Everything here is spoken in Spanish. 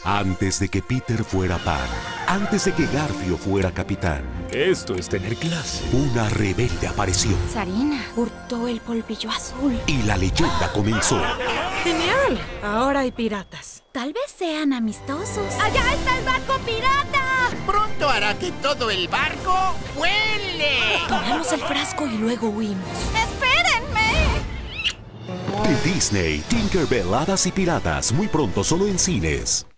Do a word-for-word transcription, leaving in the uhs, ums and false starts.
Antes de que Peter fuera Pan, antes de que Garfio fuera capitán, Esto es tener clase. una rebelde apareció Sarina hurtó el polvillo azul. y la leyenda comenzó. ¡Genial! Ahora hay piratas. Tal vez sean amistosos. ¡Allá está el barco pirata! Pronto hará que todo el barco vuele. Tomamos el frasco y luego huimos. ¡Espérenme! De Disney, Tinkerbell, Hadas y Piratas, muy pronto solo en cines.